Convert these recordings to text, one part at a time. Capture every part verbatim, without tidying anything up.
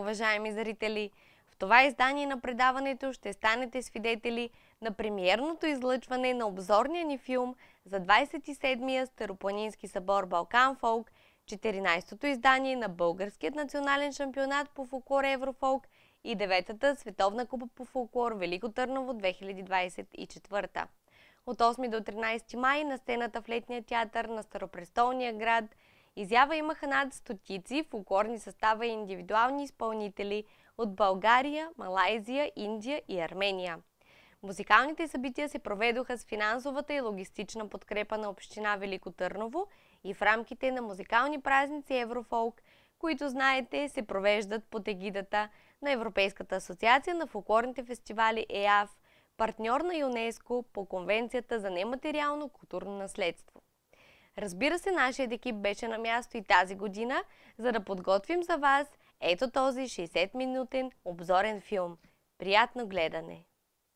уважаеми зрители! В това издание на предаването ще станете свидетели на премиерното излъчване на обзорния ни филм за двадесет и седмия Старопланински събор Балкан Фолк, четиринадесетото издание на Българският национален шампионат по фолклор Еврофолк и деветата Световна купа по фолклор Велико Търново две хиляди двадесет и четвърта. От осми до тринадесети май на сцената в Летния театър на Старопрестолния град изява имаха над стотици фолклорни състава и индивидуални изпълнители от България, Малайзия, Индия и Армения. Музикалните събития се проведоха с финансовата и логистична подкрепа на община Велико Търново и в рамките на музикални празници Еврофолк, които, знаете, се провеждат под егидата на Европейската асоциация на фолклорните фестивали ЕАФ, партньор на ЮНЕСКО по Конвенцията за нематериално културно наследство. Разбира се, нашият екип беше на място и тази година, за да подготвим за вас ето този шейсетминутен обзорен филм. Приятно гледане!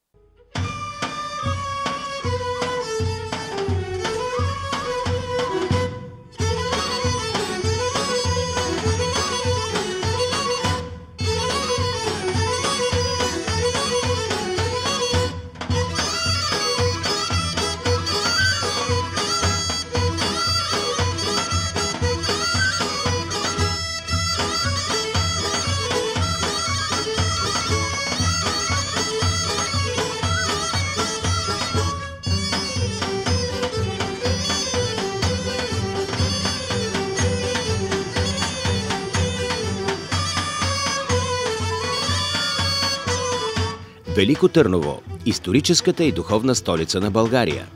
Велико Търново – историческата и духовна столица на България.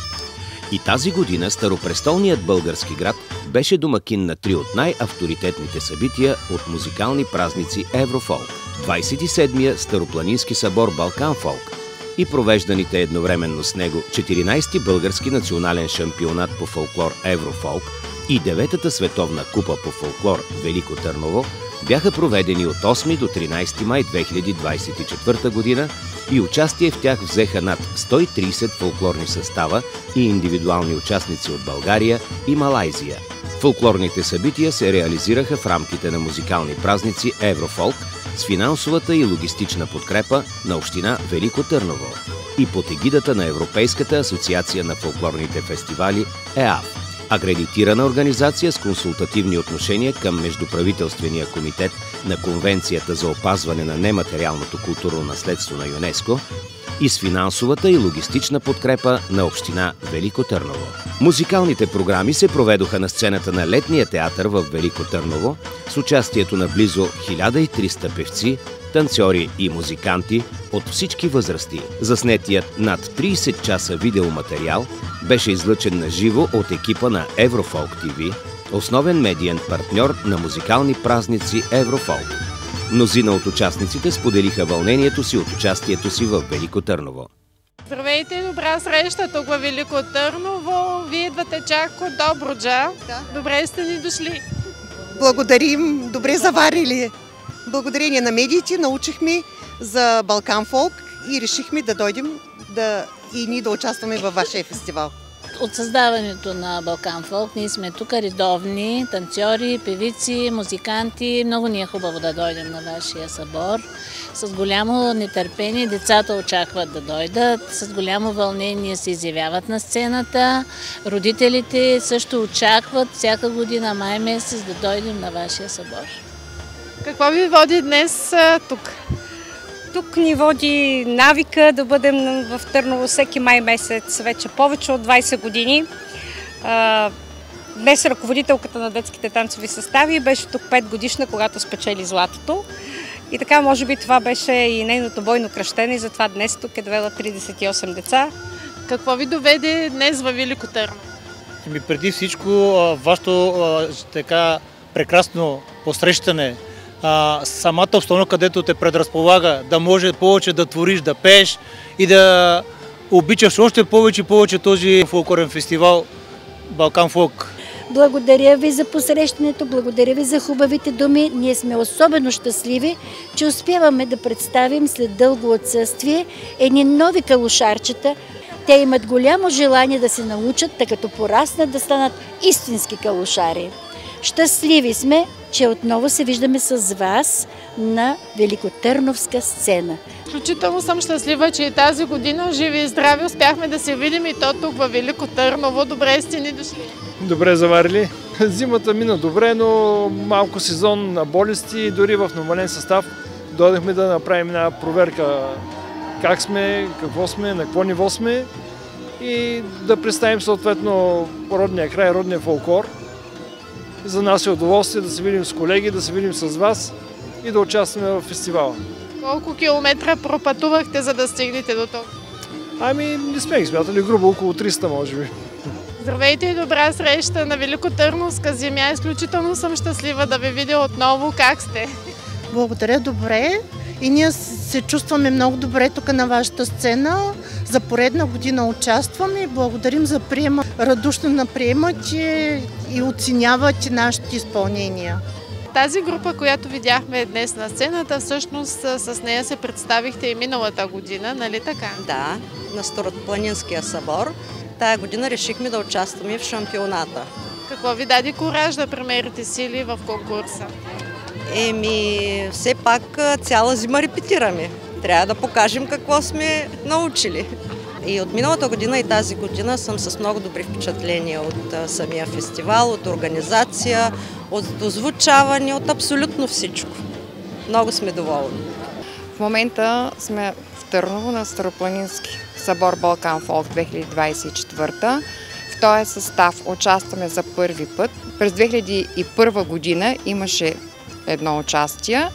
И тази година Старопрестолният български град беше домакин на три от най-авторитетните събития от музикални празници Еврофолк, двадесет и седмия Старопланински събор Балкан Фолк и провежданите едновременно с него четиринадесети български национален шампионат по фолклор Еврофолк и деветата Световна купа по фолклор Велико Търново бяха проведени от осми до тринадесети май две хиляди двадесет и четвърта година и участие в тях взеха над сто и тридесет фолклорни състава и индивидуални участници от България и Малайзия. Фолклорните събития се реализираха в рамките на музикални празници Еврофолк с финансовата и логистична подкрепа на община Велико Търново и под егидата на Европейската асоциация на фолклорните фестивали ЕАФ. Акредитирана организация с консултативни отношения към Междуправителствения комитет на Конвенцията за опазване на нематериалното културно наследство на ЮНЕСКО и с финансовата и логистична подкрепа на община Велико Търново. Музикалните програми се проведоха на сцената на Летния театър в Велико Търново с участието на близо хиляда и триста певци, танцори и музиканти от всички възрасти. Заснетият над тридесет часа видеоматериал беше излъчен на живо от екипа на Еврофолк ТВ, основен медиен партньор на музикални празници Еврофолк. Мнозина от участниците споделиха вълнението си от участието си в Велико Търново. Здравейте, добра среща тук в Велико Търново. Вие идвате чак от Добруджа. Да. Добре сте ни дошли. Благодарим, добре заварили. Благодарение на медиите научихме за Балкан Фолк и решихме да дойдем да, и ние да участваме във вашия фестивал. От създаването на Балкан Фолк ние сме тук редовни танцори, певици, музиканти. Много ни е хубаво да дойдем на вашия събор. С голямо нетърпение децата очакват да дойдат, с голямо вълнение се изявяват на сцената. Родителите също очакват всяка година май месец да дойдем на вашия събор. Какво ви води днес тук? Тук ни води навика да бъдем в Търново всеки май месец, вече повече от двадесет години. Днес ръководителката на детските танцови състави беше тук пет годишна, когато спечели златото. И така, може би това беше и нейното бойно кръщение, затова днес тук е довела тридесет и осем деца. Какво ви доведе днес във Велико Търново? Ами преди всичко, вашето така прекрасно посрещане, А, самата обстановка, където те предразполага да може повече да твориш, да пееш и да обичаш още повече и повече този фолклорен фестивал Балкан Фолк. Благодаря ви за посрещането, благодаря ви за хубавите думи. Ние сме особено щастливи, че успяваме да представим след дълго отсъствие едни нови калушарчета. Те имат голямо желание да се научат, тъй като пораснат да станат истински калушари. Щастливи сме, че отново се виждаме с вас на Великотърновска сцена. Включително съм щастлива, че и тази година, живи и здрави, успяхме да се видим и то тук във Велико Търново. Добре сте ни дошли. Добре заварили. Зимата мина добре, но малко сезон на болести, дори в намален състав. Дойдахме да направим една проверка как сме, какво сме, на какво ниво сме и да представим съответно родния край, родния фолклор. За нас е удоволствие да се видим с колеги, да се видим с вас и да участваме в фестивала. Колко километра пропътувахте, за да стигнете до тук? Ами не сме ги смятали, грубо около триста може би. Здравейте и добра среща на Великотърновска земя. Изключително съм щастлива да ви видя отново. Как сте? Благодаря, добре. И ние се чувстваме много добре тук на вашата сцена. За поредна година участваме и благодарим за приема. Радушно наприемате и оценявате нашите изпълнения. Тази група, която видяхме днес на сцената, всъщност с нея се представихте и миналата година, нали така? Да, на Старопланинския събор. Тая година решихме да участваме в шампионата. Какво ви даде кураж да премерите сили в конкурса? Еми, все пак цяла зима репетираме. Трябва да покажем какво сме научили. И от миналата година и тази година съм с много добри впечатления от самия фестивал, от организация, от озвучаване, от абсолютно всичко. Много сме доволни. В момента сме в Търново на Старопланински събор Балкан Фолк две хиляди двадесет и четвърта. В този състав участваме за първи път. През две хиляди и първа година имаше едно участие.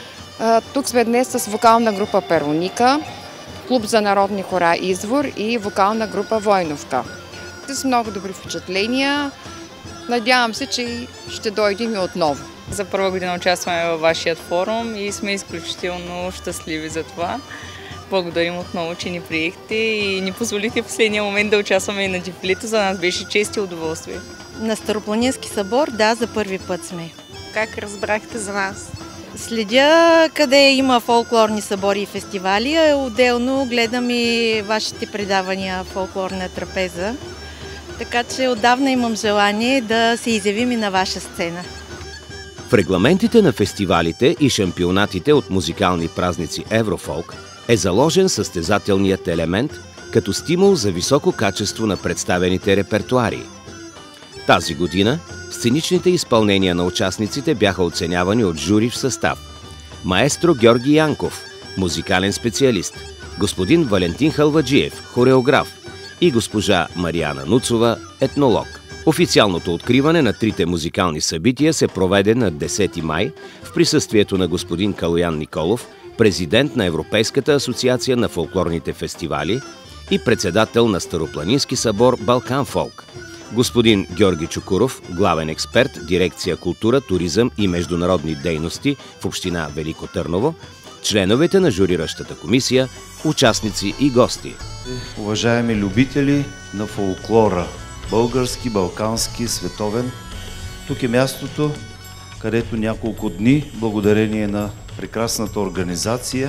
Тук сме днес с вокална група Пероника, клуб за народни хора Извор и вокална група Войновка. С много добри впечатления. Надявам се, че ще дойдем и отново. За първа година участваме във вашият форум и сме изключително щастливи за това. Благодарим отново, че ни приехте и ни позволихте в последния момент да участваме и на дефилето. За нас беше чест и удоволствие. На Старопланински събор, да, за първи път сме. Как разбрахте за нас? Следя къде има фолклорни събори и фестивали, а отделно гледам и вашите предавания фолклорна трапеза. Така че отдавна имам желание да се изявим и на ваша сцена. В регламентите на фестивалите и шампионатите от музикални празници Еврофолк е заложен състезателният елемент като стимул за високо качество на представените репертуари. Тази година сценичните изпълнения на участниците бяха оценявани от жури в състав: маестро Георги Янков, музикален специалист, господин Валентин Халваджиев, хореограф, и госпожа Мариана Нуцова, етнолог. Официалното откриване на трите музикални събития се проведе на десети май в присъствието на господин Калоян Николов, президент на Европейската асоциация на фолклорните фестивали и председател на Старопланински събор Балкан Фолк, господин Георги Чукуров, главен експерт, дирекция култура, туризъм и международни дейности в община Велико Търново, членовете на журиращата комисия, участници и гости. Уважаеми любители на фолклора, български, балкански, световен, тук е мястото, където няколко дни, благодарение на прекрасната организация,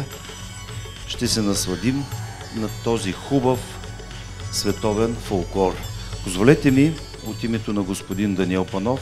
ще се насладим на този хубав световен фолклор. Позволете ми от името на господин Даниел Панов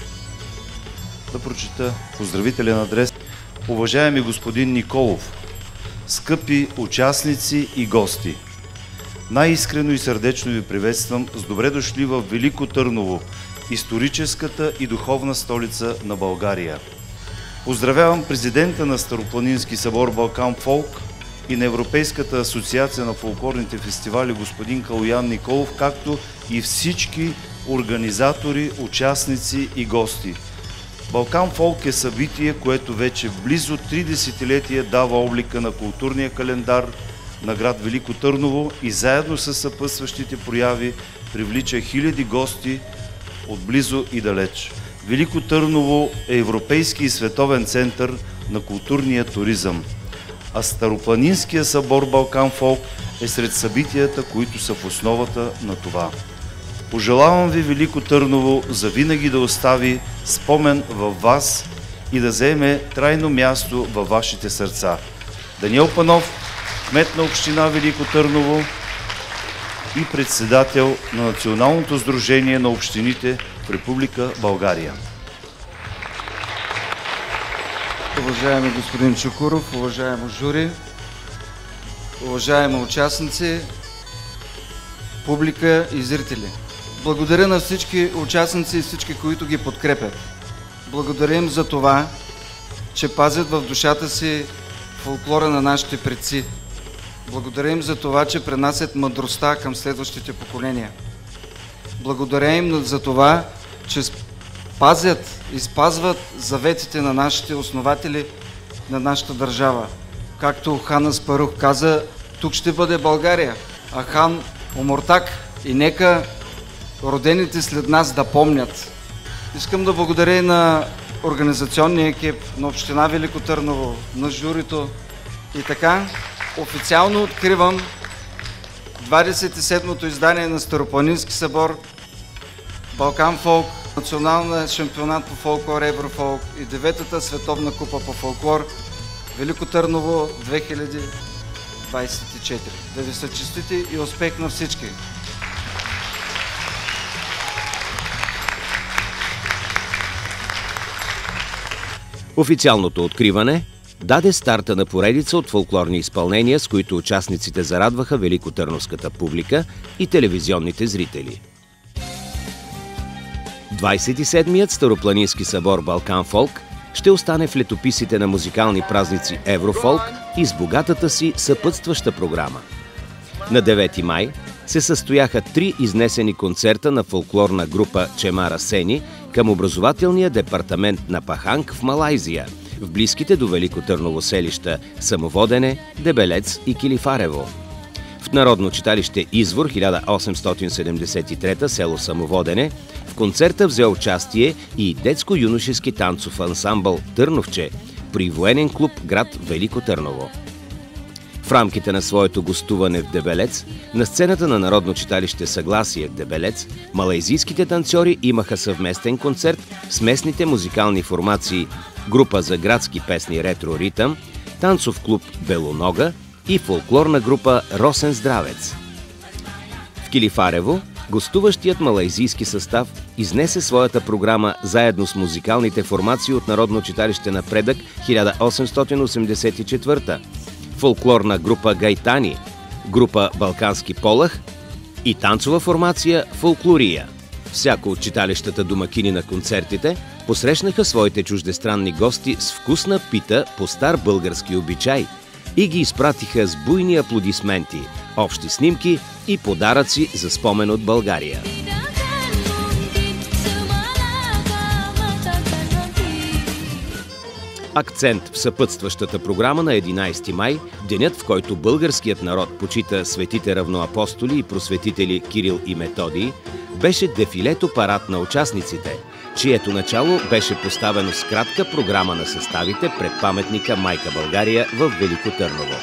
да прочита поздравителен адрес. Уважаеми господин Николов, скъпи участници и гости, най-искрено и сърдечно ви приветствам с добре дошли в Велико Търново, историческата и духовна столица на България. Поздравявам президента на Старопланински събор Балкан Фолк и на Европейската асоциация на фолклорните фестивали господин Калоян Николов, както и всички организатори, участници и гости. Балкан Фолк е събитие, което вече близо три десетилетия дава облика на културния календар на град Велико Търново и заедно с съпътстващите прояви привлича хиляди гости от близо и далеч. Велико Търново е европейски и световен център на културния туризъм, а Старопланинския събор Балкан Фолк е сред събитията, които са в основата на това. Пожелавам ви Велико Търново завинаги да остави спомен във вас и да заеме трайно място във вашите сърца. Даниел Панов, кмет на община Велико Търново и председател на Националното сдружение на общините в Република България. уважаеми господин Чукуров, уважаемо жури, уважаеми участници, публика и зрители. Благодаря на всички участници и всички, които ги подкрепят. Благодаря им за това, че пазят в душата си фолклора на нашите предци. Благодаря им за това, че пренасят мъдростта към следващите поколения. Благодаря им за това, че пазят и спазват заветите на нашите основатели на нашата държава. Както хан Аспарух каза, тук ще бъде България, а хан Омуртаг и нека родените след нас да помнят. Искам да благодаря и на организационния екип на община Велико Търново, на журито и така официално откривам двадесет и седмото издание на Старопланински събор Балкан Фолк, националния шампионат по фолклор Еврофолк и деветата световна купа по фолклор Велико Търново две хиляди двадесет и четири. Да ви са честити и успех на всички! Официалното откриване даде старта на поредица от фолклорни изпълнения, с които участниците зарадваха великотърновската публика и телевизионните зрители. двадесет и седмият Старопланински събор Балкан Фолк ще остане в летописите на музикални празници Еврофолк и с богатата си съпътстваща програма. На девети май се състояха три изнесени концерта на фолклорна група Чемара Сени към образователния департамент на Паханг в Малайзия, в близките до Велико Търново селища Самоводене, Дебелец и Килифарево. В Народно читалище Извор хиляда осемстотин седемдесет и трета, село Самоводене, в концерта взе участие и детско-юношески танцов ансамбъл Търновче при военен клуб град Велико Търново. В рамките на своето гостуване в Дебелец, на сцената на Народно читалище Съгласие в Дебелец, малайзийските танцори имаха съвместен концерт с местните музикални формации група за градски песни Ретро Ритъм, танцов клуб Белонога и фолклорна група Росен Здравец. В Килифарево гостуващият малайзийски състав изнесе своята програма заедно с музикалните формации от Народно читалище Напредък хиляда осемстотин осемдесет и четвърта, фолклорна група Гайтани, група Балкански полах и танцова формация Фолклория. Всяко от читалищата домакини на концертите посрещнаха своите чуждестранни гости с вкусна пита по стар български обичай и ги изпратиха с буйни аплодисменти, общи снимки и подаръци за спомен от България. Акцент в съпътстващата програма на единадесети май, денят, в който българският народ почита светите равноапостоли и просветители Кирил и Методий, беше дефилето парад на участниците, чието начало беше поставено с кратка програма на съставите пред паметника Майка България в Велико Търново.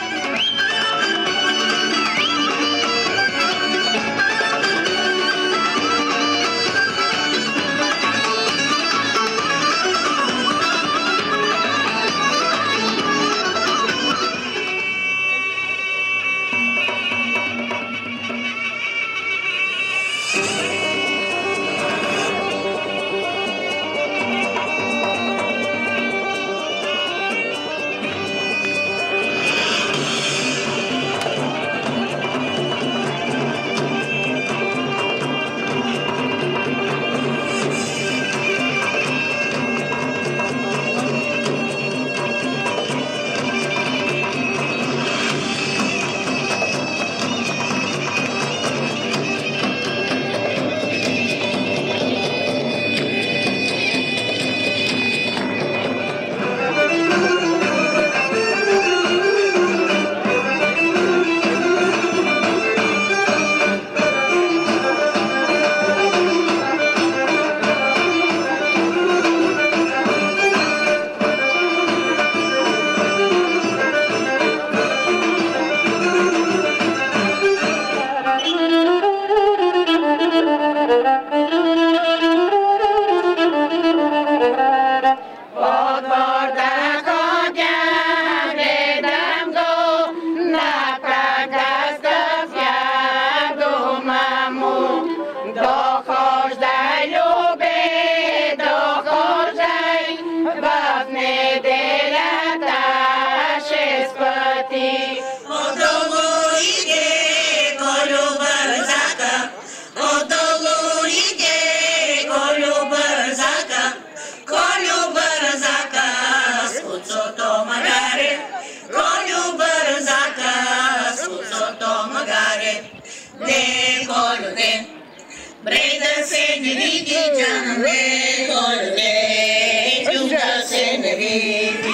ти. Отдолу иде Колю бързака, отдолу иде Колю бързака, Колю бързака, с куцото магаре, Колю бързака, с куцото магаре. Де, Колю, де, бре да се не види джана, де, Колю, де, чу да се не види.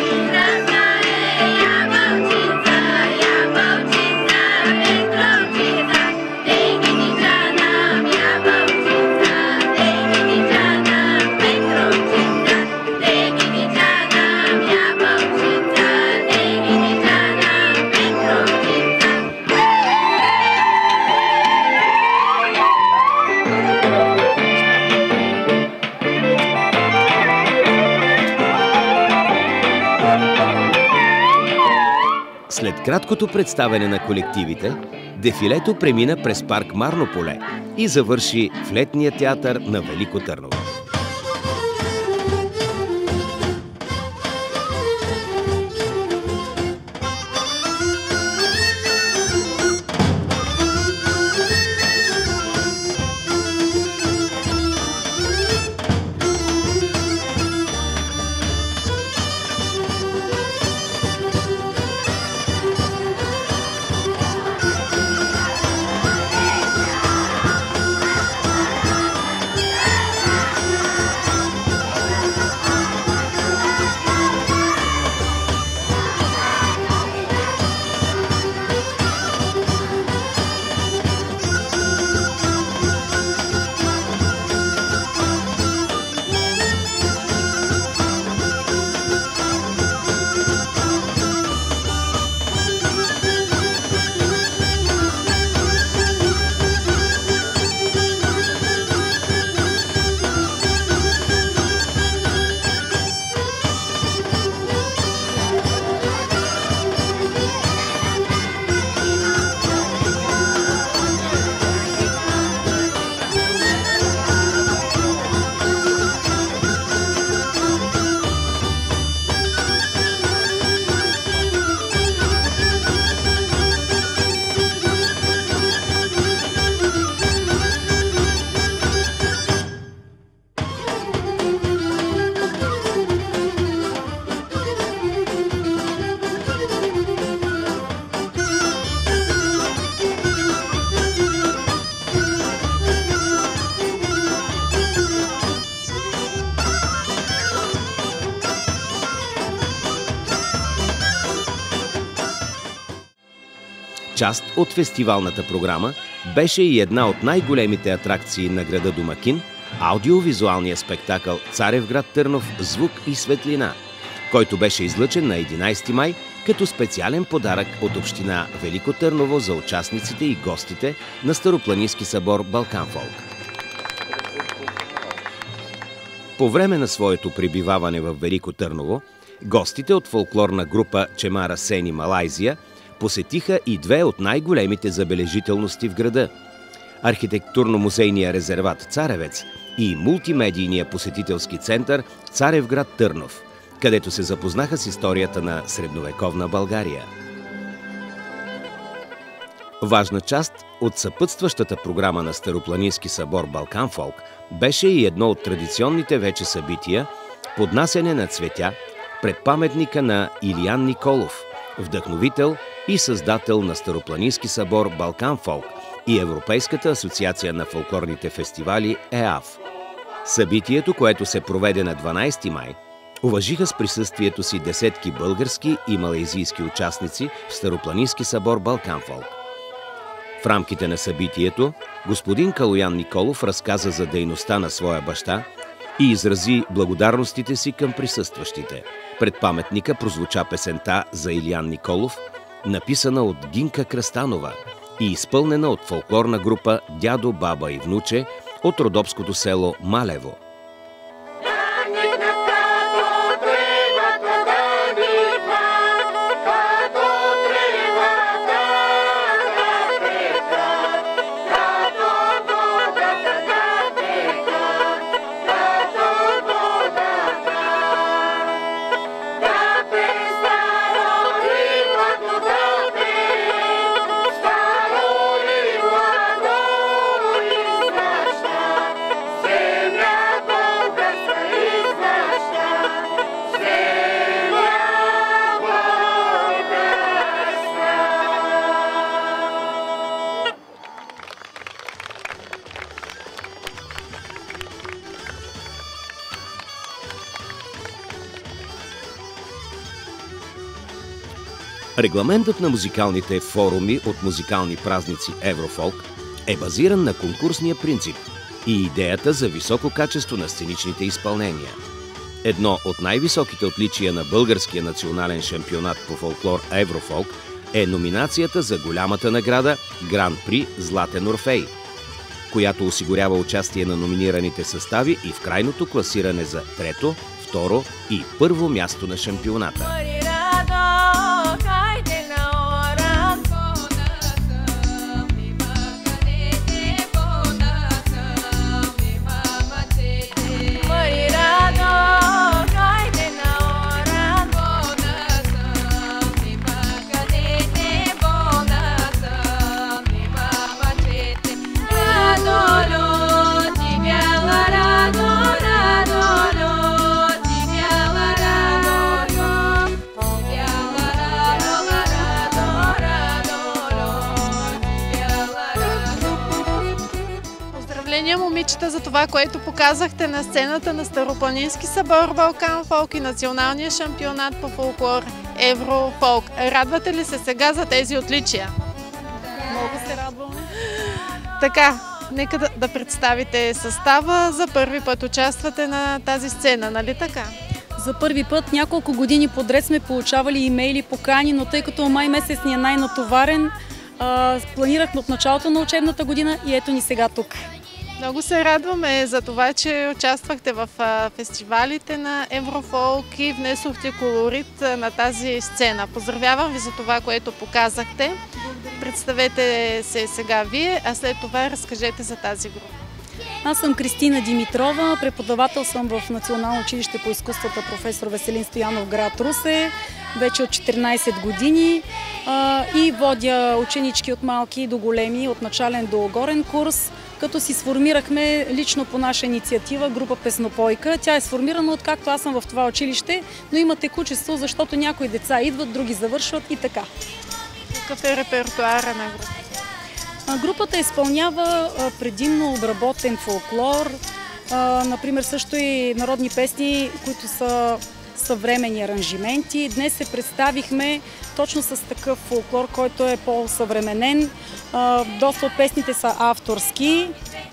След краткото представяне на колективите, дефилето премина през парк Марно поле и завърши в летния театър на Велико Търново. Част от фестивалната програма беше и една от най-големите атракции на града домакин – аудиовизуалния спектакъл Царевград Търнов «Звук и светлина», който беше излъчен на единайсети май като специален подарък от община Велико Търново за участниците и гостите на Старопланински събор Балканфолк. По време на своето пребиваване в Велико Търново, гостите от фолклорна група Чемара Сени Малайзия посетиха и две от най-големите забележителности в града – архитектурно-музейния резерват Царевец и мултимедийния посетителски център Царевград Търнов, където се запознаха с историята на средновековна България. Важна част от съпътстващата програма на Старопланински събор Балканфолк беше и едно от традиционните вече събития – поднасяне на цветя пред паметника на Илиян Николов, вдъхновител и създател на Старопланински събор Балканфолк и Европейската асоциация на фолклорните фестивали ЕАФ. Събитието, което се проведе на дванайсети май, уважиха с присъствието си десетки български и малайзийски участници в Старопланински събор Балканфолк. В рамките на събитието господин Калоян Николов разказа за дейността на своя баща и изрази благодарностите си към присъстващите. Пред паметника прозвуча песента за Илиян Николов, написана от Гинка Кръстанова и изпълнена от фолклорна група Дядо, баба и внуче от родопското село Малево. Да Регламентът на музикалните форуми от музикални празници Еврофолк е базиран на конкурсния принцип и идеята за високо качество на сценичните изпълнения. Едно от най-високите отличия на българския национален шампионат по фолклор Еврофолк е номинацията за голямата награда Гран-при Златен Орфей, която осигурява участие на номинираните състави и в крайното класиране за трето, второ и първо място на шампионата. Момичета, за това, което показахте на сцената на Старопланински събор Балкан Фолк и националния шампионат по фолклор Еврофолк. Радвате ли се сега за тези отличия? Много се радваме. Така, нека да, да представите състава. За първи път участвате на тази сцена, нали така? За първи път няколко години подред сме получавали имейли, покани, но тъй като май месец ни е най-натоварен, планирахме от началото на учебната година и ето ни сега тук. Много се радваме за това, че участвахте в фестивалите на Еврофолк и внесохте колорит на тази сцена. Поздравявам ви за това, което показахте. Представете се сега вие, а след това разкажете за тази група. Аз съм Кристина Димитрова, преподавател съм в Национално училище по изкуствата професор Веселин Стоянов, град Русе, вече от четиринайсет години и водя ученички от малки до големи, от начален до горен курс, като си сформирахме лично по наша инициатива група Песнопойка. Тя е сформирана откакто аз съм в това училище, но има текучество, защото някои деца идват, други завършват и така. Какъв е репертуара на групата? Групата изпълнява предимно обработен фолклор, например също и народни песни, които са съвременни аранжименти. Днес се представихме точно с такъв фолклор, който е по-съвременен. Доста от песните са авторски,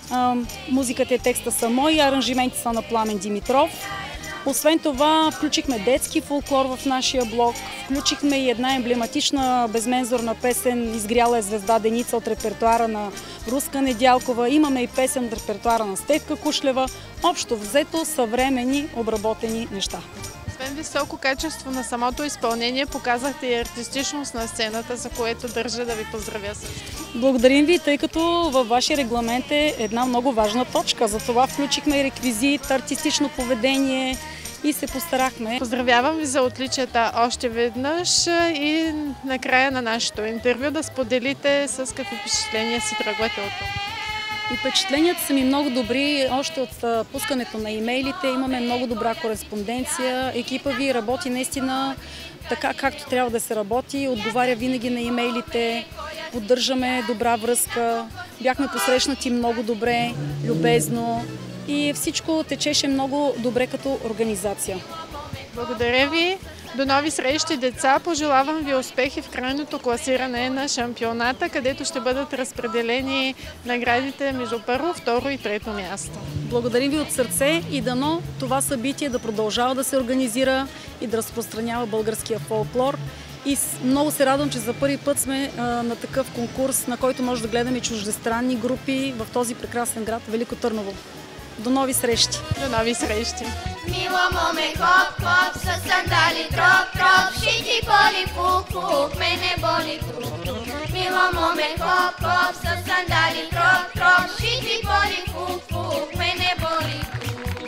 музиката и текста са мои, аранжименти са на Пламен Димитров. Освен това, включихме детски фолклор в нашия блок, включихме и една емблематична безмензорна песен "Изгряла е звезда Деница" от репертуара на Руска Недялкова. Имаме и песен от репертуара на Стефка Кушлева. Общо взето съвременни обработени неща. Освен високо качество на самото изпълнение, показахте и артистичност на сцената, за което държа да ви поздравя също. Благодарим ви, тъй като във вашия регламент е една много важна точка. Затова включихме и реквизит, артистично поведение и се постарахме. Поздравявам ви за отличията още веднъж и накрая на нашето интервю да споделите с какви впечатления си тръгвате от това. И впечатленията са ми много добри. Още от пускането на имейлите имаме много добра кореспонденция. Екипа ви работи наистина така, както трябва да се работи. Отговаря винаги на имейлите, поддържаме добра връзка. Бяхме посрещнати много добре, любезно и всичко течеше много добре като организация. Благодаря ви. До нови срещи, деца! Пожелавам ви успехи в крайното класиране на шампионата, където ще бъдат разпределени наградите между първо, второ и трето място. Благодарим ви от сърце и дано това събитие да продължава да се организира и да разпространява българския фолклор. И много се радвам, че за първи път сме а, на такъв конкурс, на който може да гледаме чуждестранни групи в този прекрасен град Велико Търново. До нови срещи! До нови срещи! Мило моме, хоп, хоп, с сандали, троп, троп, шити боли, пук, пук, мене боли тук, тук. Мило моме, хоп, хоп, с сандали, троп, троп, шити боли, пук, пук, мене боли тук.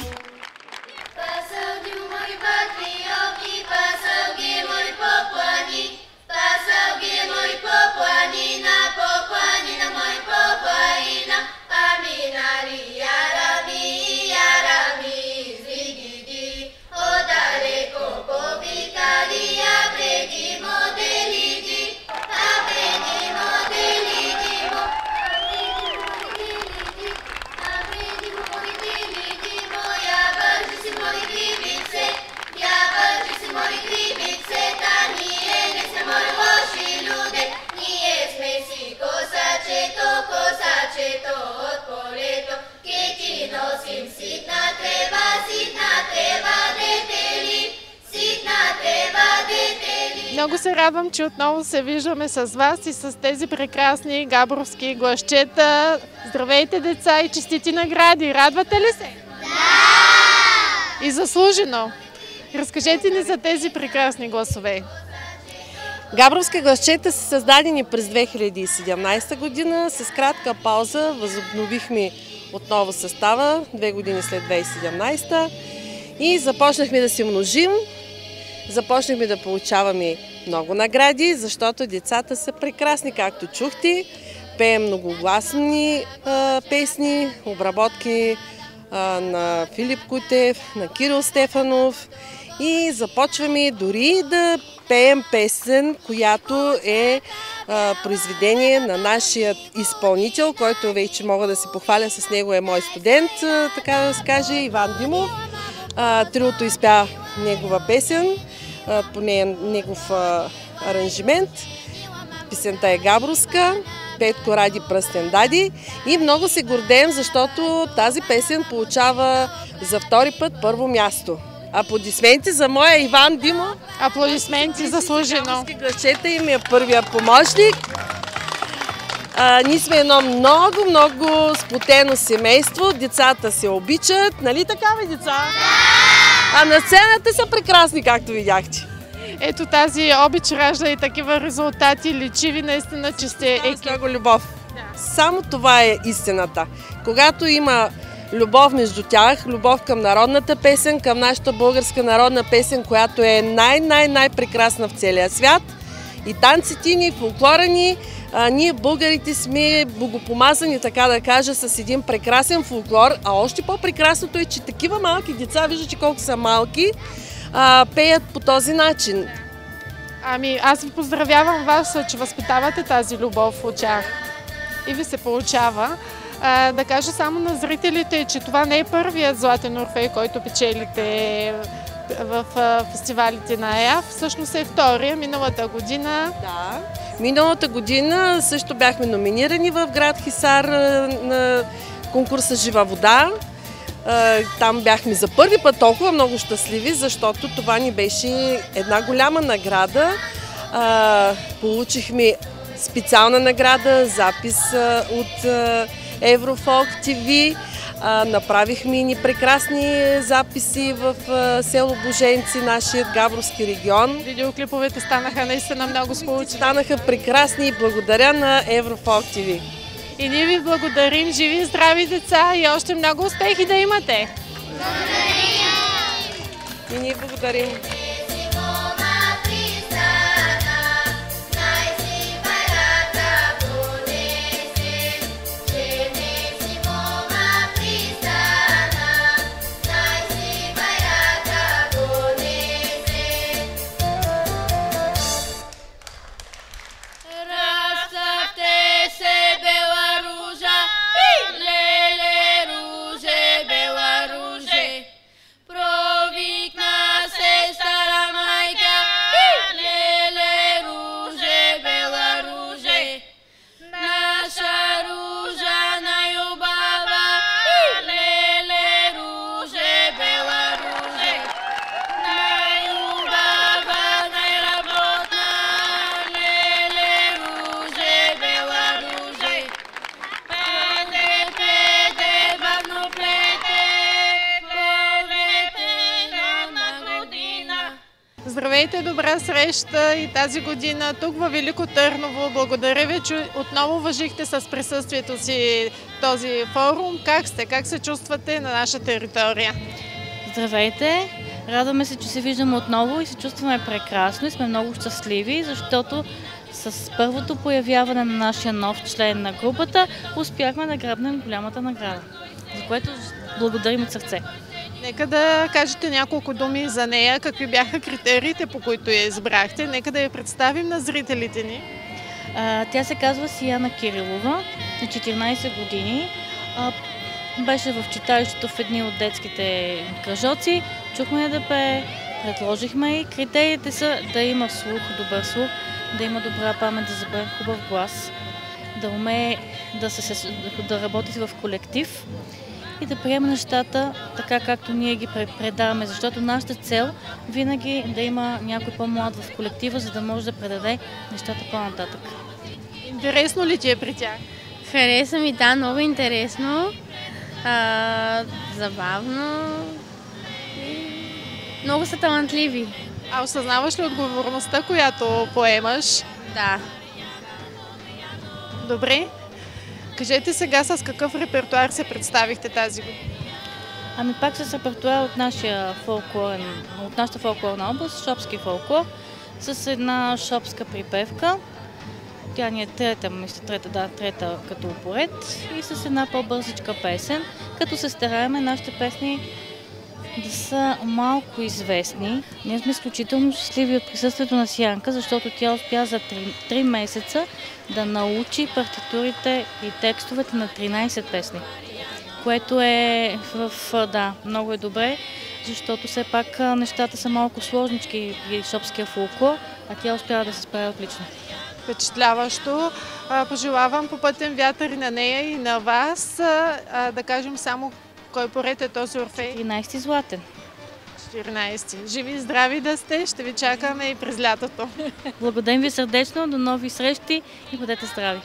Пасълги мои патриоти, пасълги мои поплани, пасълги мои поплани, на поплани на мои попланина, аминали, ярами, ярами, звигиди, одалеко повикали, а преди моделиди, а преди моделиди, а преди моделиди, моя бържи си мои грибице, я бържи си мои грибице, та ние Много се радвам, че отново се виждаме с вас и с тези прекрасни габровски гласчета. Здравейте, деца, и честити награди! Радвате ли се? Да! И заслужено! Разкажете ни за тези прекрасни гласове. Габровски гласчета са създадени през две хиляди и седемнадесета година. С кратка пауза възобновихме отново състава, две години след две хиляди и седемнадесета, и започнахме да се множим. Започнахме да получаваме много награди, защото децата са прекрасни, както чухте. Пеем многогласни а, песни, обработки а, на Филип Кутев, на Кирил Стефанов, и започваме дори да пеем песен, която е а, произведение на нашия изпълнител, който вече мога да се похваля, с него е мой студент, а, така да се каже, Иван Димов. А, триото изпя негова песен, а, по нея негов а, аранжимент. Песента е габровска, Петко Ради Пръстен дади, и много се гордеем, защото тази песен получава за втори път първо място. Аплодисменти за моя Иван Димов. Аплодисменти заслужено. Гласчета им е първия помощник. А, ние сме едно много, много сплотено семейство. Децата се обичат. Нали така, бе, деца? Да! А на сцената са прекрасни, както видяхте. Ето тази обич ражда и такива резултати. Личи ви наистина, че сте екип. Много любов. Да. Само това е истината. Когато има любов между тях, любов към народната песен, към нашата българска народна песен, която е най-най-най-прекрасна в целия свят. И танците ни, фолклора ни, а, ние българите сме богопомазани, така да кажа, с един прекрасен фолклор, а още по-прекрасното е, че такива малки деца, виждате колко са малки, а, пеят по този начин. Ами, аз ви поздравявам вас, че възпитавате тази любов в тях и ви се получава. А, да кажа само на зрителите, че това не е първият Златен Орфей, който печелите в фестивалите на ЕАФ. Всъщност е втория, миналата година. Да. Миналата година също бяхме номинирани в град Хисар на конкурса Жива вода. Там бяхме за първи път толкова много щастливи, защото това ни беше една голяма награда. Получихме специална награда, запис от Еврофолк ТВ. Направихме ни прекрасни записи в село Боженци, нашия габровски регион. Видеоклиповете станаха наистина много сполучени. Станаха прекрасни и благодаря на Еврофолк ТВ. И ние ви благодарим, живи и здрави деца, и още много успехи да имате! Благодарим! И ние благодарим! Здравейте, добра среща и тази година тук във Велико Търново. Благодаря ви, че отново уважихте с присъствието си този форум. Как сте? Как се чувствате на наша територия? Здравейте! Радваме се, че се виждаме отново и се чувстваме прекрасно и сме много щастливи, защото с първото появяване на нашия нов член на групата успяхме да грабнем голямата награда, за което благодарим от сърце. Нека да кажете няколко думи за нея, какви бяха критериите, по които я избрахте. Нека да я представим на зрителите ни. А, тя се казва Сияна Кирилова, на четиринадесет години. А, беше в читалището в едни от детските кръжоци. Чухме я да пее, предложихме и критериите са да има слух, добър слух, да има добра памет, да запее хубав глас, да умее да, се, да работи в колектив и да приема нещата така, както ние ги предаваме, защото нашата цел винаги е да има някой по-млад в колектива, за да може да предаде нещата по-нататък. Интересно ли ти е при тях? Хареса ми, да, много интересно, а, забавно, много са талантливи. А осъзнаваш ли отговорността, която поемаш? Да. Добре. Кажете сега с какъв репертуар се представихте тази година? Ами пак с репертуар от, нашия фолклорен, от нашата фолклорна област, шопски фолклор, с една шопска припевка. Тя ни е трета, мисля, трета, да, трета като упоред и с една по-бързичка песен, като се стараеме нашите песни да са малко известни. Ние сме изключително щастливи от присъствието на Сиянка, защото тя успя за три месеца да научи партитурите и текстовете на тринайсет песни, което е в, да, много е добре, защото все пак нещата са малко сложнички и шопския фолклор, а тя успява да се справя отлично. Впечатляващо. Пожелавам по пътен вятър и на нея, и на вас. Да кажем само кой поред е този Орфей? четиринайсети златен. четиринайсети. Живи и здрави да сте, ще ви чакаме и през лятото. Благодарим ви сърдечно, до нови срещи и бъдете здрави.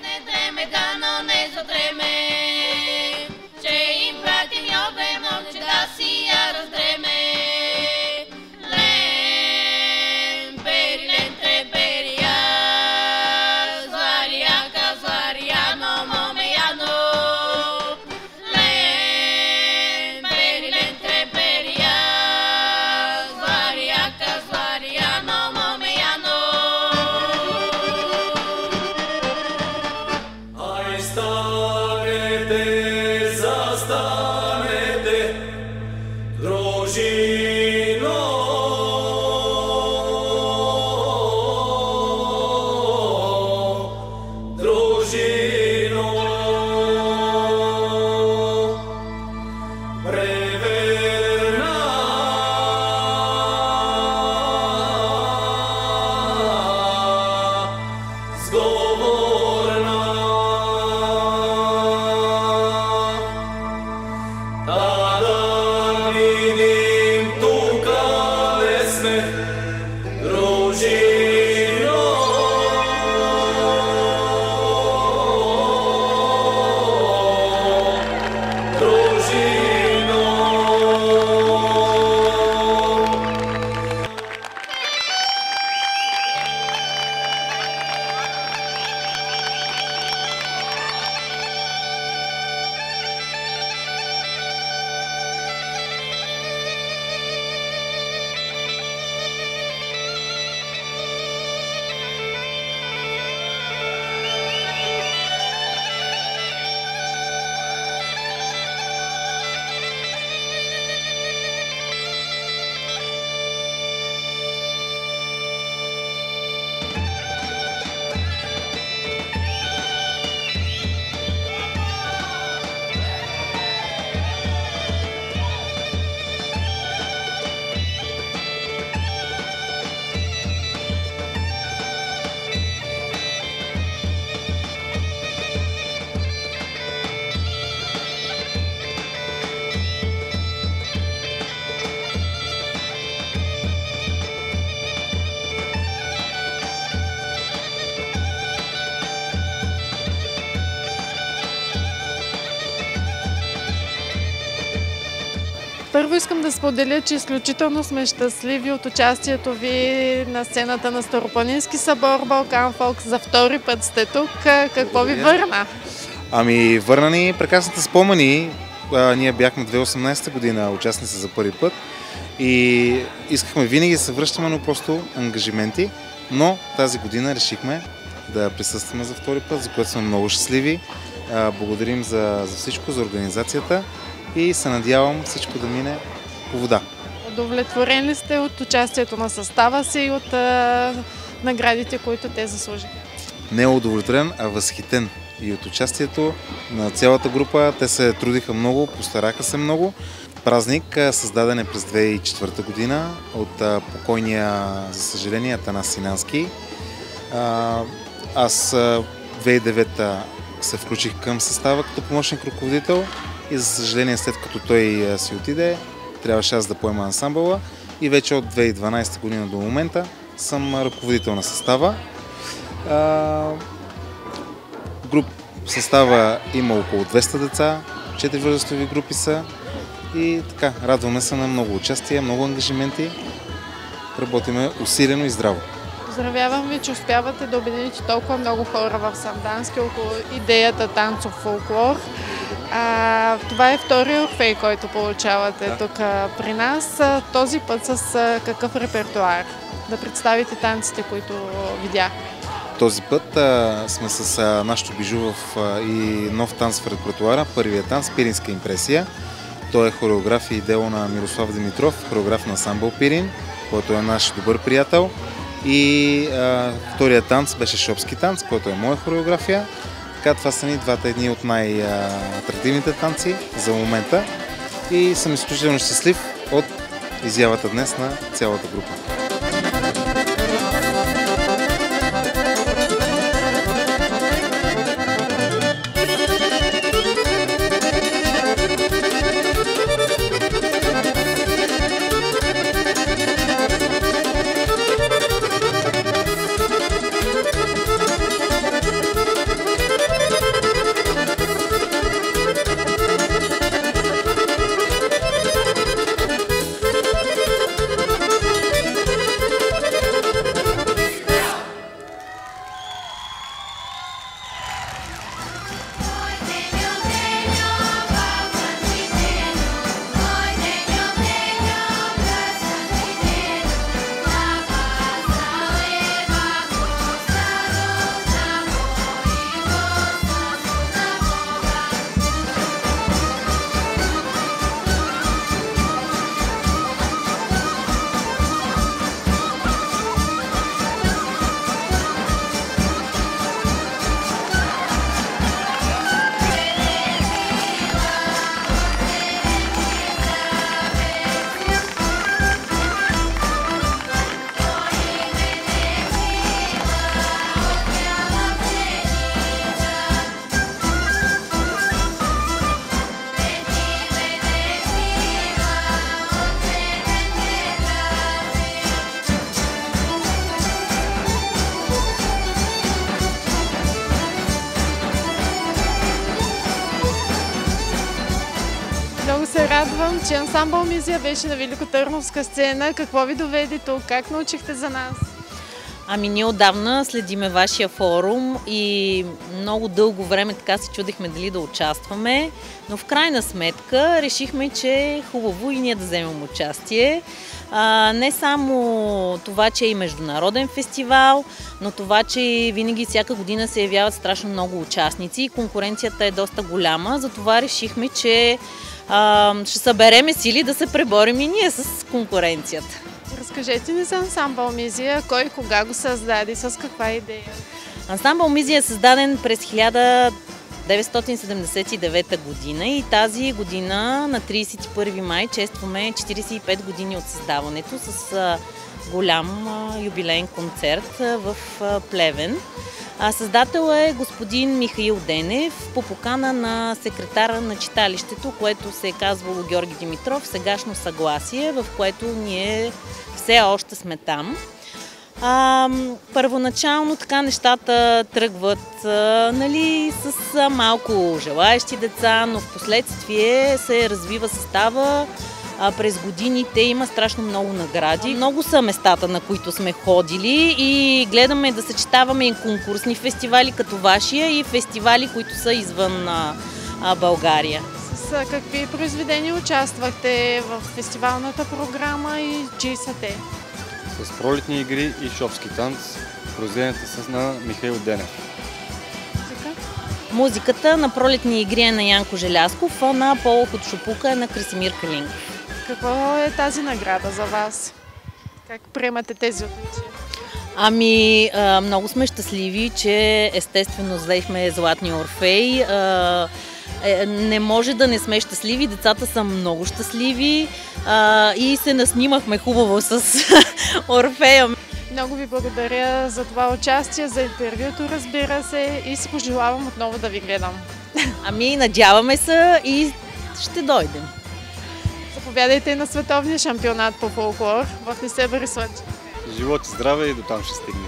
Първо искам да споделя, че изключително сме щастливи от участието ви на сцената на Старопланински събор Балкан Фолк. За втори път сте тук. Какво ви върна? Ами, върна ни прекрасните спомени. А, ние бяхме две хиляди и осемнадесета година участници за първи път и искахме винаги да се връщаме, но просто ангажименти. Но тази година решихме да присъстваме за втори път, за което сме много щастливи. А, благодарим за, за всичко, за организацията и се надявам всичко да мине по вода. Удовлетворен ли сте от участието на състава си и от а, наградите, които те заслужиха? Не удовлетворен, а възхитен и от участието на цялата група. Те се трудиха много, постараха се много. Празник създаден е през две хиляди и четвърта година от покойния, за съжаление, Атанас Синански. Аз две хиляди и девета се включих към състава като помощник ръководител и за съжаление след като той си отиде, трябваше аз да поема ансамбъла и вече от две хиляди и дванадесета година до момента съм ръководител на състава. Груп състава има около двеста деца, четири възрастови групи са и така, радваме се на много участия, много ангажименти, работиме усилено и здраво. Поздравявам ви, че успявате да обедините толкова много хора в Сандански около идеята танцов фолклор. А, това е втория Орфей, който получавате да. тук при нас. Този път с какъв репертуар? Да представите танците, които видях. Този път а, сме с а, нашото бижу в а, и нов танц в репертуара. Първият танц Пиринска импресия. Той е хореография и дело на Мирослав Димитров, хореограф на ансамбъл Пирин, който е наш добър приятел. И а, вторият танц беше Шопски танц, който е моя хореография. Така, това са ни двата едни от най-атрактивните танци за момента. И съм изключително щастлив от изявата днес на цялата група. Много се радвам, че ансамбъл Мизия беше на Великотърновска сцена. Какво ви доведе тук? Как научихте за нас? Ами ние отдавна следиме вашия форум и много дълго време така се чудихме дали да участваме, но в крайна сметка решихме, че е хубаво и ние да вземем участие. А, не само това, че е и международен фестивал, но това, че винаги всяка година се явяват страшно много участници и конкуренцията е доста голяма, затова решихме, че а, ще събереме сили да се преборим и ние с конкуренцията. Разкажете ни за ансамбъл Мизия, кой и кога го създаде, с каква идея? Ансамбъл Мизия е създаден през хиляда деветстотин седемдесет и девета година и тази година на тридесет и първи май честваме четиридесет и пет години от създаването с а, голям а, юбилеен концерт а, в а, Плевен. А, създател е господин Михаил Денев по покана на секретара на читалището, което се е казвало Георги Димитров, сегашно съгласие, в което ние все още сме там. А, първоначално така нещата тръгват а, нали, с а, малко желаещи деца, но в последствие се развива състава. А, през годините има страшно много награди. Много са местата, на които сме ходили и гледаме да съчетаваме и конкурсни фестивали като вашия и фестивали, които са извън а, а, България. С какви произведения участвахте в фестивалната програма и чии са те? С пролетни игри и шопски танц, произведенията са на Михаил Денев. Музика? Музиката на пролетни игри е на Янко Желязков, а на Полох от Шопука е на Красимир Калинков. Какво е тази награда за вас? Как приемате тези отличия? Ами, а, много сме щастливи, че естествено взехме Златния Орфей. А, е, не може да не сме щастливи, децата са много щастливи а, и се наснимахме хубаво с Орфея. Много ви благодаря за това участие, за интервюто, разбира се, и си пожелавам отново да ви гледам. Ами, надяваме се и ще дойдем. Заповядайте на световния шампионат по фолклор в Несебър и Слънчев. Живот и здраве и до там ще стигнем.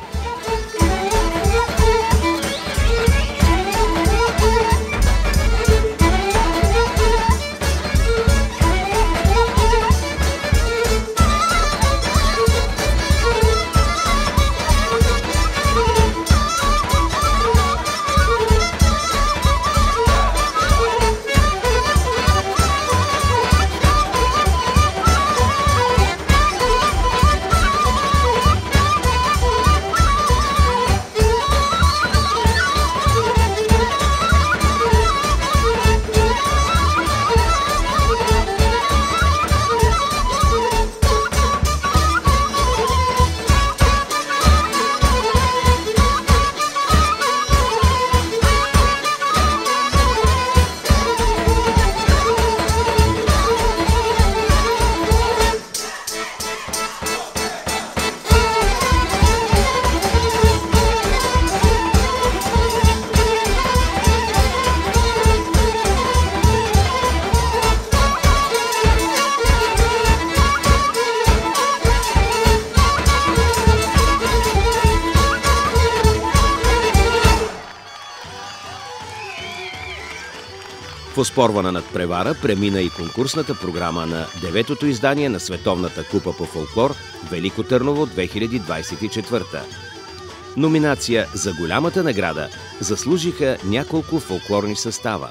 В оспорвана надпревара премина и конкурсната програма на деветото издание на Световната купа по фолклор Велико Търново две хиляди двадесет и четвърта. Номинация за голямата награда заслужиха няколко фолклорни състава.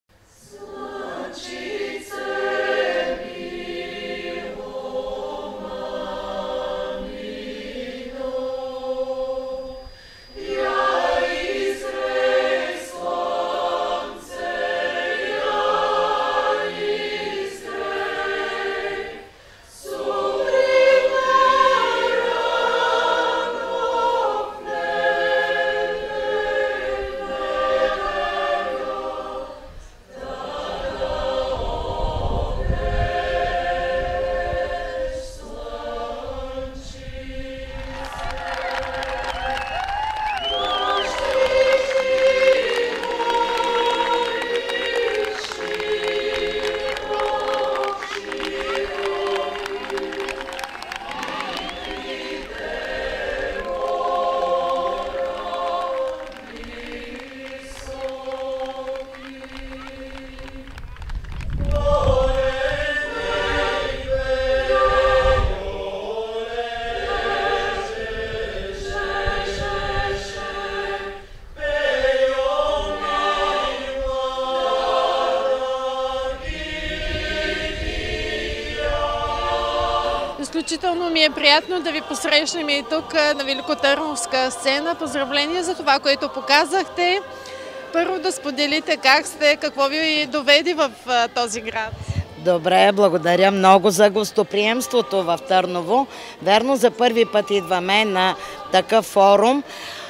Изключително ми е приятно да ви посрещнем и тук на Великотърновска сцена. Поздравления за това, което показахте. Първо да споделите как сте, какво ви доведе в този град. Добре, благодаря много за гостоприемството в Търново. Верно, за първи път идваме на такъв форум.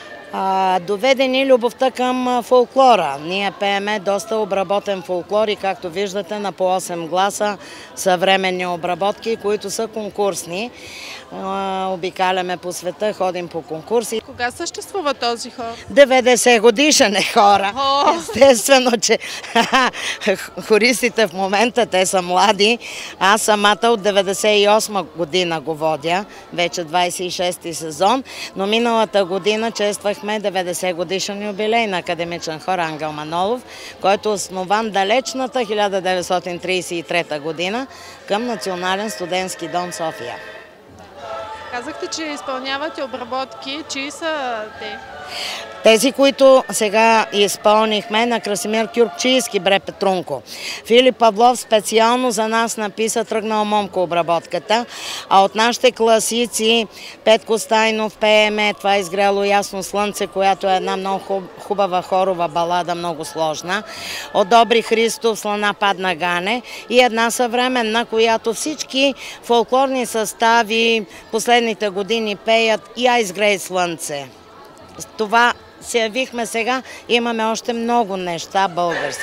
А, доведе ни любовта към фолклора. Ние пееме доста обработен фолклор и както виждате на по осем гласа съвременни обработки, които са конкурсни. А, обикаляме по света, ходим по конкурси. Кога съществува този хор? деветдесет годишен е хора. О! Естествено, че хористите в момента, те са млади. Аз самата от деветдесет и осма година го водя, вече двадесет и шести сезон, но миналата година чествахме деветдесет годишен юбилей на академичен хор Ангел Манолов, който е основан далечната хиляда деветстотин тридесет и трета година към Национален студентски дом София. Казахте, че изпълнявате обработки. Чии са те? Тези, които сега изпълнихме на Красимир Кюркчийски, бре Петрунко. Филип Павлов специално за нас написа Тръгнал момко обработката, а от нашите класици Петко Стайнов пееме Това изгряло ясно слънце, която е една много хубава хорова балада, много сложна. От Добри Христов Слана падна Гане и една съвременна, която всички фолклорни състави последните години пеят Я изгрей слънце. Това се явихме сега, имаме още много неща български.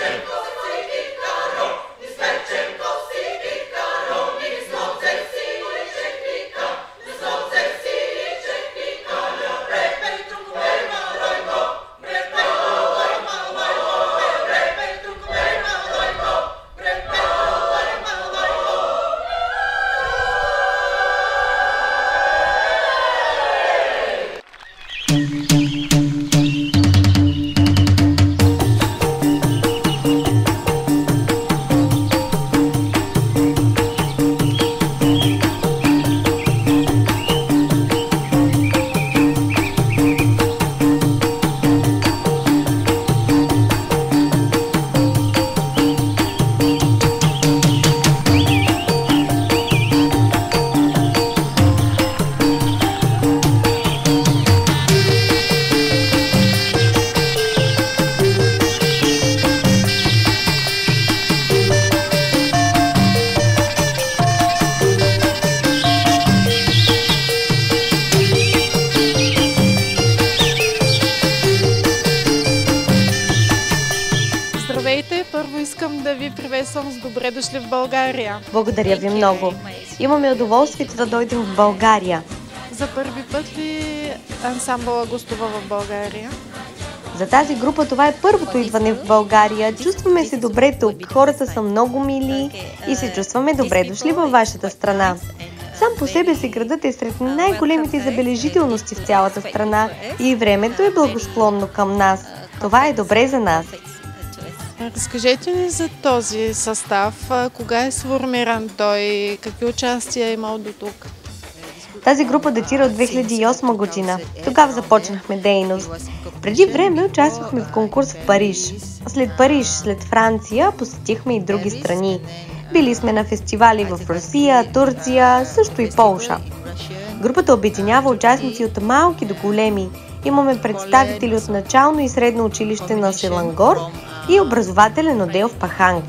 искам да ви приветствам с добре дошли в България. Благодаря ви много. Имаме удоволствието да дойдем в България. За първи път ли ансамбъла гостува в България? За тази група това е първото идване в България. Чувстваме се добре тук. Хората са много мили и се чувстваме добре дошли във вашата страна. Сам по себе си градът е сред най-големите забележителности в цялата страна и времето е благосклонно към нас. Това е добре за нас. Разкажете ни за този състав. Кога е сформиран той? Какви участия е имал до тук? Тази група датира от две хиляди и осма година. Тогава започнахме дейност. Преди време участвахме в конкурс в Париж. След Париж, след Франция, посетихме и други страни. Били сме на фестивали в Русия, Турция, също и Полша. Групата обединява участници от малки до големи. Имаме представители от начално и средно училище на Селангор и образователен отдел в Паханг.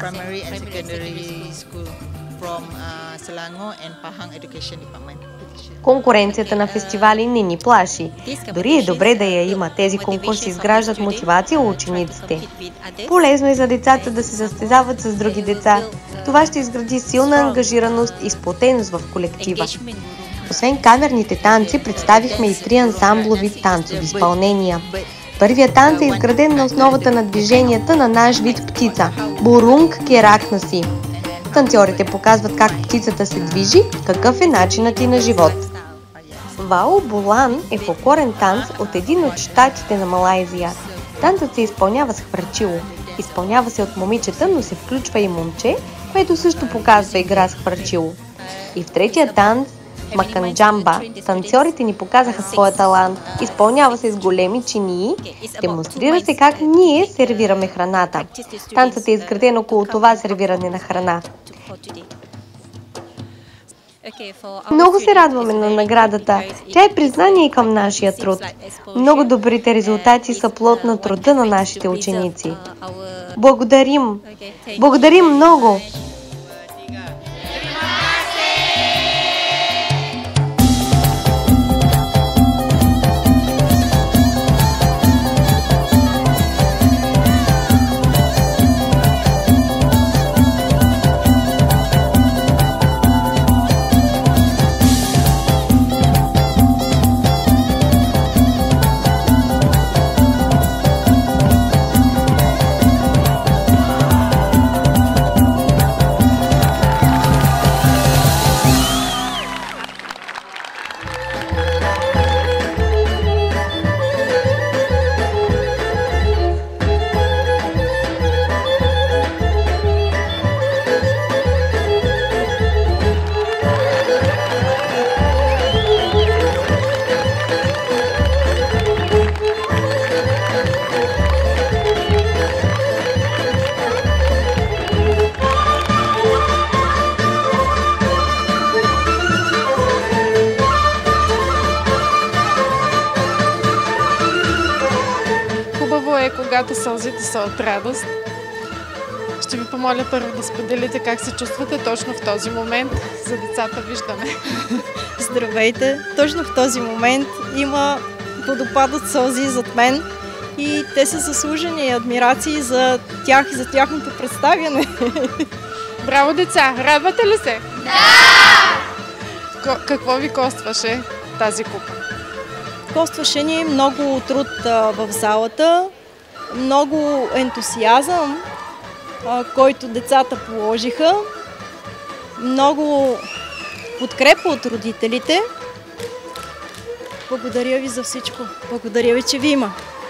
Конкуренцията на фестивали не ни плаши. Дори е добре да я има. Тези конкурси изграждат мотивация у учениците. Полезно е за децата да се състезават с други деца. Това ще изгради силна ангажираност и сплотеност в колектива. Освен камерните танци, представихме и три ансамблови танцови изпълнения. Първият танц е изграден на основата на движенията на наш вид птица – Бурунг Керакнаси. Танцорите показват как птицата се движи, какъв е начинът и на живот. Вао Булан е фолклорен танц от един от щатите на Малайзия. Танцът се изпълнява с хвърчило. Изпълнява се от момичета, но се включва и момче, което също показва игра с хвърчило. И в третия танц, Маканджамба, танцорите ни показаха своя талант. Изпълнява се с големи чинии, демонстрира се как ние сервираме храната. Танцът е изграден около това сервиране на храна. Много се радваме на наградата. Тя е признание към нашия труд. Много добрите резултати са плод на труда на нашите ученици. Благодарим! Благодарим много! Когато сълзите са от радост. Ще ви помоля първо да споделите как се чувствате точно в този момент. За децата виждаме. Здравейте! Точно в този момент има водопад от сълзи зад мен и те са заслужени адмирации за тях и за тяхното представяне. Браво, деца! Радвате ли се? Да! Какво ви костваше тази купа? Костваше ни много труд в залата, много ентусиазъм, който децата положиха, много подкрепа от родителите Благодаря ви за всичко. Благодаря ви, че ви има.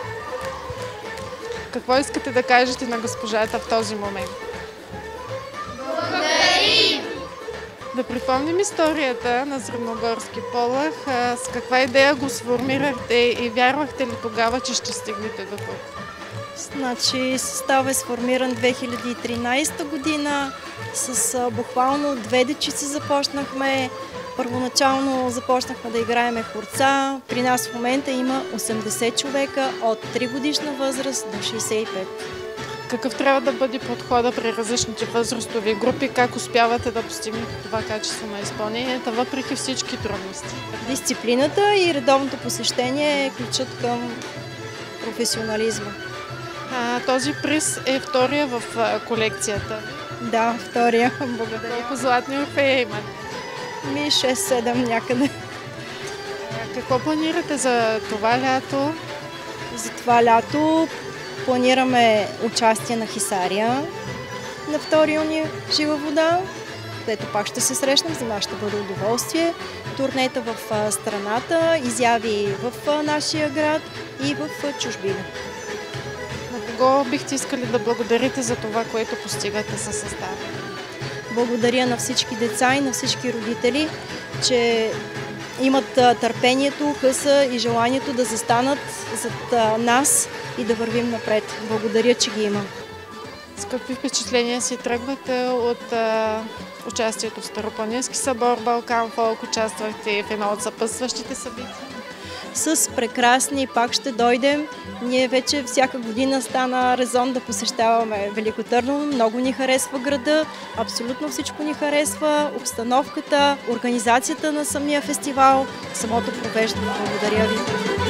Какво искате да кажете на госпожата в този момент? Благодарим! Да припомним историята на Средногорски полъх. С каква идея го сформирахте и вярвахте ли тогава, че ще стигнете до тук? Значи състав е сформиран две хиляди и тринадесета година. С буквално две дечици започнахме. Първоначално започнахме да играеме хорца. При нас в момента има осемдесет човека от три годишна възраст до шейсет и пет. Какъв трябва да бъде подхода при различните възрастови групи? Как успявате да постигнете това качество на изпълненията, въпреки всички трудности? Дисциплината и редовното посещение е ключът към професионализма. А, този приз е втория в колекцията. Да, втория. Благодаря. Колко златни орфея имате? Ми шест-седем някъде. Какво планирате за това лято? За това лято планираме участие на Хисария на втори юни Жива вода, където пак ще се срещнем, за нас ще бъде удоволствие. Турнета в страната, изяви в нашия град и в чужбина. На кого бихте искали да благодарите за това, което постигате със състава? Благодаря на всички деца и на всички родители, че имат търпението, къса и желанието да застанат зад нас и да вървим напред. Благодаря, че ги има. С какви впечатления си тръгвате от а, участието в Старопланински събор Балкан Фолк? Участвахте в едно от съпътстващите събития? С прекрасни, пак ще дойдем. Ние вече всяка година стана резон да посещаваме Велико Търново. Много ни харесва града, абсолютно всичко ни харесва. Обстановката, организацията на самия фестивал, самото провеждане. Благодаря ви.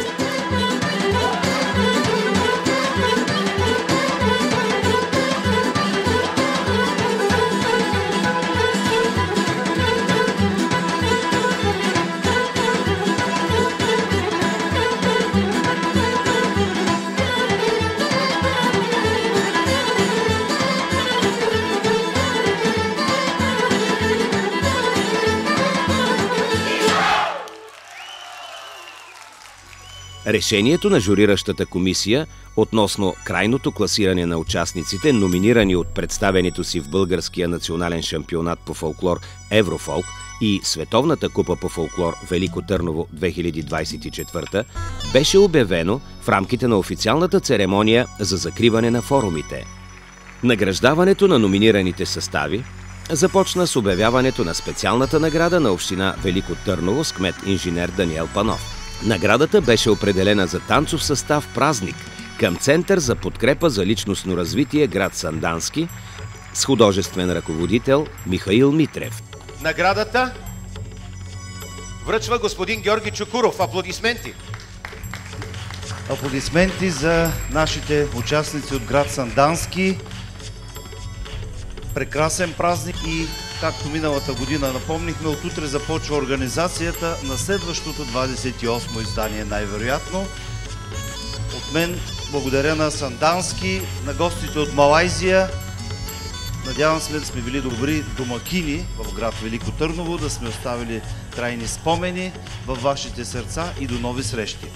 Решението на журиращата комисия относно крайното класиране на участниците, номинирани от представянето си в Българския национален шампионат по фолклор Еврофолк и Световната купа по фолклор Велико Търново две хиляди двадесет и четвърта, беше обявено в рамките на официалната церемония за закриване на форумите. Награждаването на номинираните състави започна с обявяването на специалната награда на община Велико Търново с кмет инженер Даниел Панов. Наградата беше определена за танцов състав «Празник» към Център за подкрепа за личностно развитие град Сандански с художествен ръководител Михаил Митрев. Наградата връчва господин Георги Чукуров. Аплодисменти! Аплодисменти за нашите участници от град Сандански. Прекрасен празник и, както миналата година напомнихме, от утре започва организацията на следващото двадесет и осмо издание, най-вероятно. От мен благодаря на Сандански, на гостите от Малайзия. Надявам се да сме били добри домакини в град Велико Търново, да сме оставили трайни спомени във вашите сърца и до нови срещи.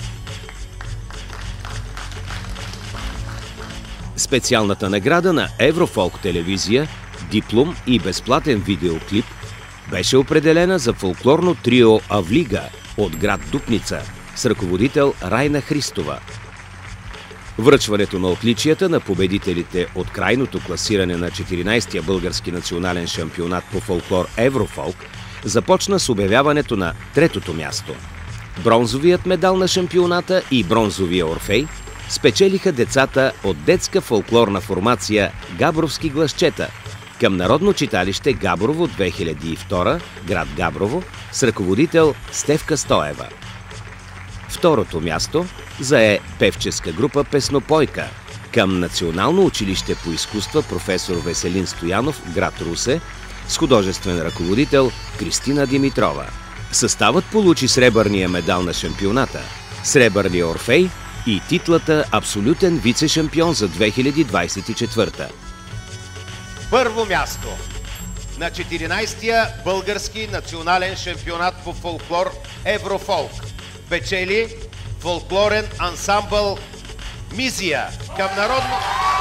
Специалната награда на Еврофолк телевизия, диплом и безплатен видеоклип беше определена за фолклорно трио Авлига от град Дупница с ръководител Райна Христова. Връчването на отличията на победителите от крайното класиране на четиринадесетия български национален шампионат по фолклор Еврофолк започна с обявяването на третото място. Бронзовият медал на шампионата и бронзовия орфей спечелиха децата от детска фолклорна формация Габровски гласчета към Народно читалище Габрово две хиляди и втора, град Габрово, с ръководител Стефка Стоева. Второто място зае певческа група Песнопойка към Национално училище по изкуства професор Веселин Стоянов, град Русе, с художествен ръководител Кристина Димитрова. Съставът получи сребърния медал на шампионата, сребърния орфей и титлата абсолютен вице-шампион за две хиляди двадесет и четвърта. Първо място на четиринадесетия български национален шампионат по фолклор Еврофолк печели фолклорен ансамбъл Мизия към народно...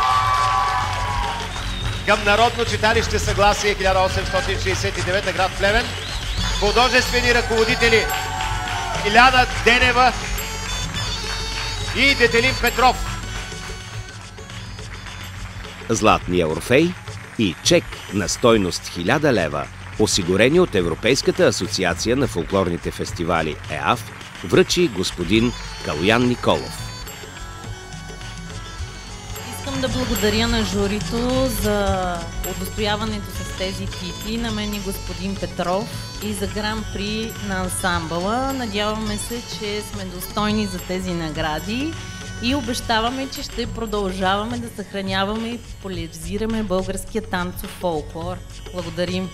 към Народно читалище Съгласие хиляда осемстотин шейсет и девета, град Плевен. Художествени ръководители Иляна Денева и Детелин Петров. Златния Орфей и чек на стойност хиляда лева, осигурени от Европейската асоциация на фолклорните фестивали ЕАФ, връчи господин Калоян Николов. Искам да благодаря на журито за удостояването с тези титли, на мен и господин Петров, и за гран-при на ансамбъла. Надяваме се, че сме достойни за тези награди и обещаваме, че ще продължаваме да съхраняваме и популяризираме българския танцов фолклор. Благодарим!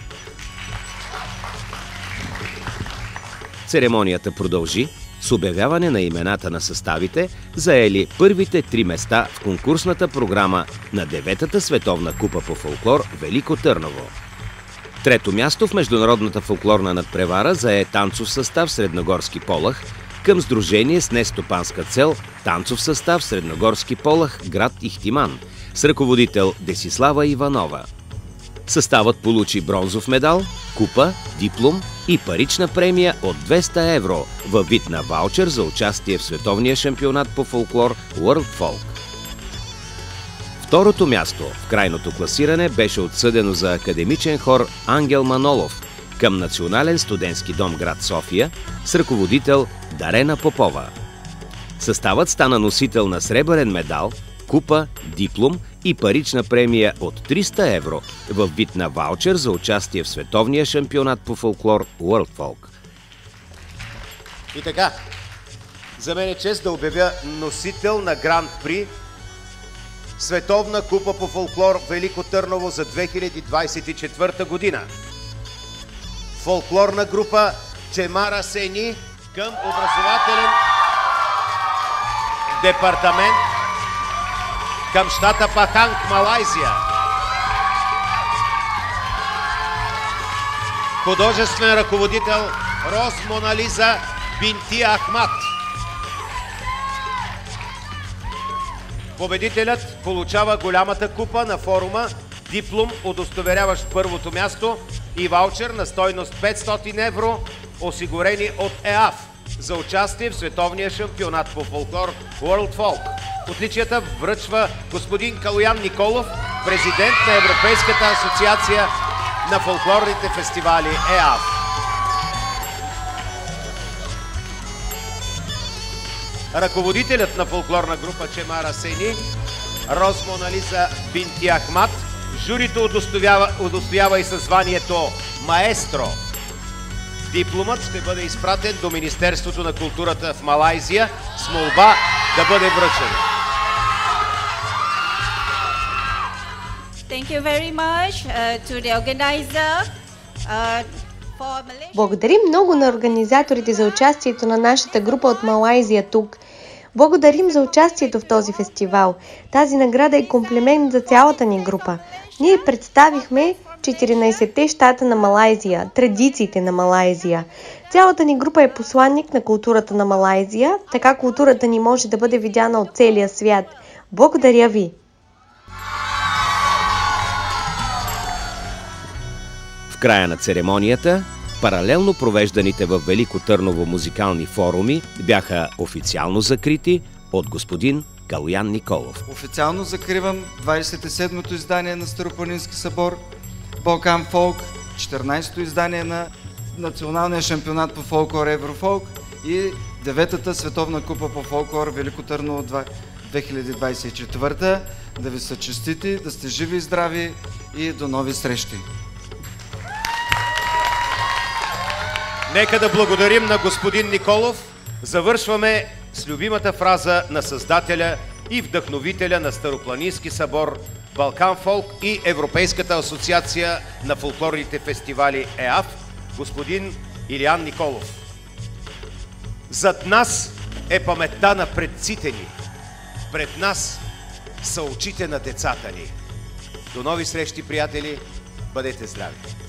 Церемонията продължи с обявяване на имената на съставите, заели първите три места в конкурсната програма на деветата световна купа по фолклор Велико Търново. Трето място в международната фолклорна надпревара зае танцов състав Средногорски Полах към сдружение с нестопанска цел танцов състав Средногорски Полах, град Ихтиман, с ръководител Десислава Иванова. Съставът получи бронзов медал, купа, диплом и парична премия от двеста евро във вид на ваучер за участие в световния шампионат по фолклор World Folk. Второто място в крайното класиране беше отсъдено за академичен хор Ангел Манолов към Национален студентски дом град София с ръководител Дарена Попова. Съставът стана носител на сребърен медал, купа, диплом и парична премия от триста евро във вид на ваучер за участие в световния шампионат по фолклор World Folk. И така, за мен е чест да обявя носител на Гран-при Световна купа по фолклор Велико Търново за две хиляди двадесет и четвърта година. Фолклорна група Чемара Сени към образователен департамент към щата Паханг, Малайзия. Художествен ръководител Роз Монализа Бинти Ахмат. Победителят получава голямата купа на форума, диплом, удостоверяващ първото място, и ваучер на стойност петстотин евро, осигурени от ЕАФ за участие в световния шампионат по фолклор World Folk. Отличията връчва господин Калоян Николов, президент на Европейската асоциация на фолклорните фестивали ЕАФ. Ръководителят на фолклорна група Чемара Сени, Роз Монализа Бинти Ахмат, журито удостоява, удостоява и със званието маестро. Дипломът ще бъде изпратен до Министерството на културата в Малайзия с молба да бъде връчен. Thank you very much uh, to the organizer. Uh, Благодарим много на организаторите за участието на нашата група от Малайзия тук. Благодарим за участието в този фестивал. Тази награда е комплимент за цялата ни група. Ние представихме четиринадесетте щата на Малайзия, традициите на Малайзия. Цялата ни група е посланник на културата на Малайзия, така културата ни може да бъде видяна от целия свят. Благодаря ви! В края на церемонията, паралелно провежданите в Велико Търново музикални форуми бяха официално закрити от господин Калоян Николов. Официално закривам двадесет и седмото издание на Старопланински събор Балкан Фолк, четиринадесето издание на Националния шампионат по фолклор Еврофолк и деветата световна купа по фолклор Велико Търново две хиляди двадесет и четвърта. Да ви са честити, да сте живи и здрави и до нови срещи! Нека да благодарим на господин Николов. Завършваме с любимата фраза на създателя и вдъхновителя на Старопланински събор Балкан Фолк и Европейската асоциация на фолклорните фестивали ЕАФ, господин Илиян Николов. Зад нас е паметта на предците ни. Пред нас са очите на децата ни. До нови срещи, приятели! Бъдете здрави!